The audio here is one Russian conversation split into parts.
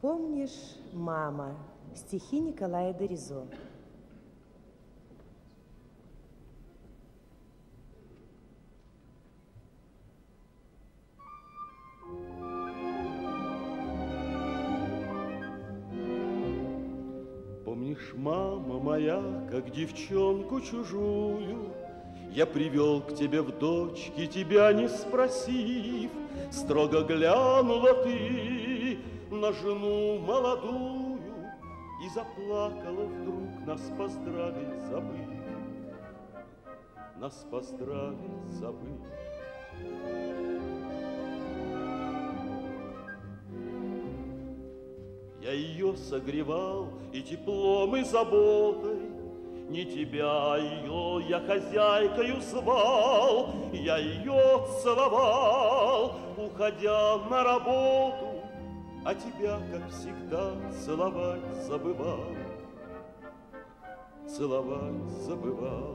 Помнишь, мама, стихи Николая Доризо? Помнишь, мама моя, как девчонку чужую, я привел к тебе в дочки, тебя не спросив, строго глянула ты на жену молодую и заплакала вдруг, нас поздравить забыв, нас поздравить забыв. Я ее согревал и теплом, и заботой, не тебя, а ее я хозяйкою звал, я ее целовал, уходя на работу, а тебя, как всегда, целовать забывал, целовать забывал.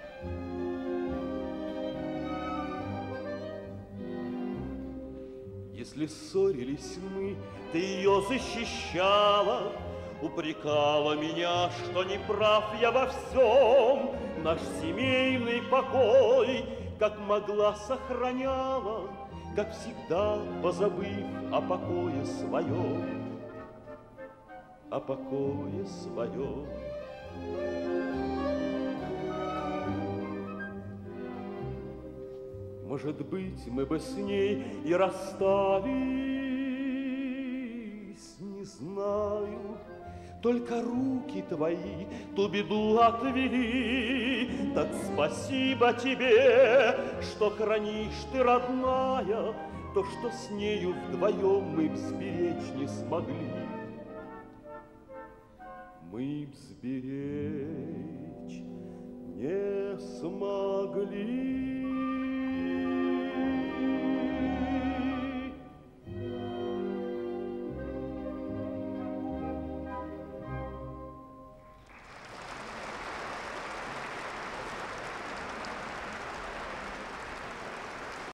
Если ссорились мы, ты ее защищала, упрекала меня, что не прав я во всем, наш семейный покой, как могла, сохраняла, как всегда, позабыв о покое своем, о покое своем. Может быть, мы бы с ней и расстались, не знаю. Только руки твои ту беду отвели. Так спасибо тебе, что хранишь ты, родная, то, что с нею вдвоем мы б сберечь не смогли. Мы б сберечь не смогли.